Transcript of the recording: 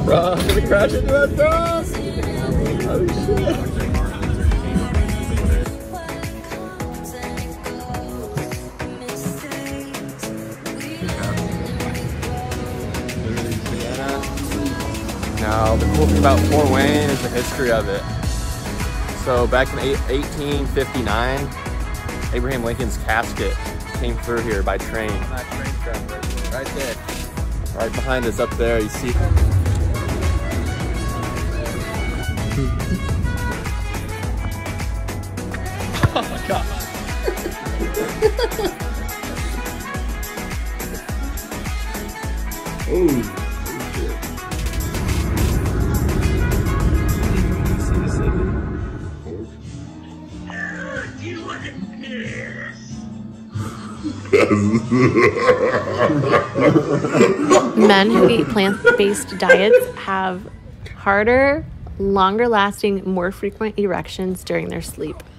Bro, I'm gonna crash into that dog! Oh shit! Now, the cool thing about Fort Wayne is the history of it. So back in 1859, Abraham Lincoln's casket came through here by train. That train track right there. Right behind us up there, you see. Oh my god. Oh shit. Men who eat plant-based diets have harder, longer-lasting, more frequent erections during their sleep.